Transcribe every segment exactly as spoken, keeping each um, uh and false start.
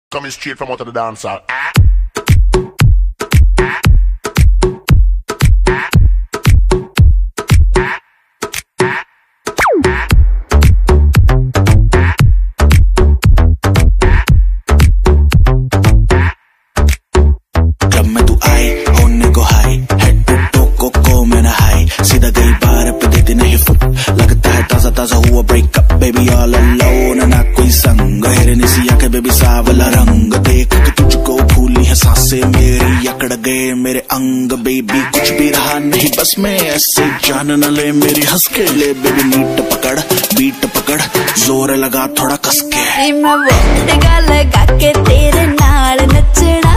Coming straight from out of the dance hall. Ah. Club में तू आई होने को हाई हेड टू टो को को मेरा हाई सीधा गई बार पे देती नहीं फुट लगता है ताजा ताजा हुआ ब्रेकअप बेबी ऑल अलोन ना कोई संग हेरने सी आंखें बेबी सावला रंग देख के तुझको फूली है सांसें मेरी अकड़ गए मेरे अंग बेबी कुछ भी रहा नहीं बस मैं ऐसे जान न ले मेरी हंस के ले बेबी नीट पकड़ बीट पकड़ जोर लगा थोड़ा कस के लगा के तेरे नाल नचना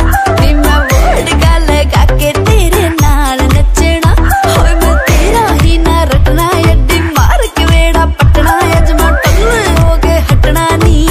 लगा के तेरे नाल नचना होए मैं तेरा ही ना रटना अड्डी मार के वेड़ा पटना अजमा टल्ले हो के हटना नी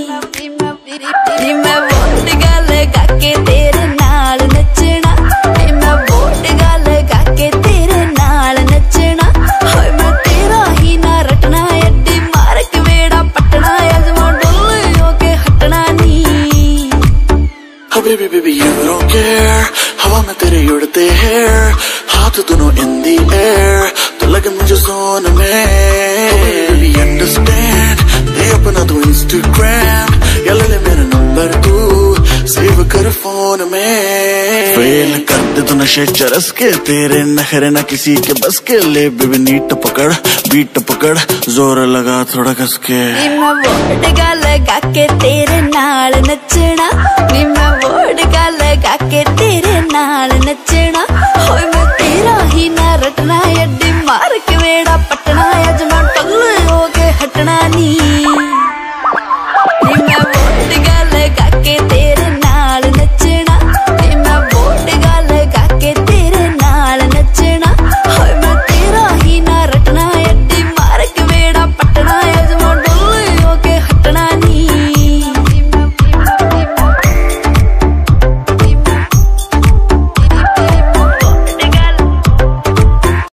मैं वोट लगा के तेरे नाल नचना मैं वोट लगा के तेरे नाल नचना होए मैं तेरा ही ना रटना अड्डी मार के वेड़ा पटना अजमा टल्ले हो के हटना नी Oh baby baby you don't care हवा में तेरे उड़ते हैं हाथ दोनों in the air तो लगे मुझे जोन में oh baby understand दे अपना तू Instagram या ले ले मेरा नंबर तू सेव कर फोन में फेल कर दे तू नशे चरस के तेरे नखरे ना किसी के बस के ले बेबी नीट पकड़ बीट पकड़ जोर लगा थोड़ा कस के मैं वोट लगा के तेरे नाल नचना मैं वोट लगा के तेरे नाल नचना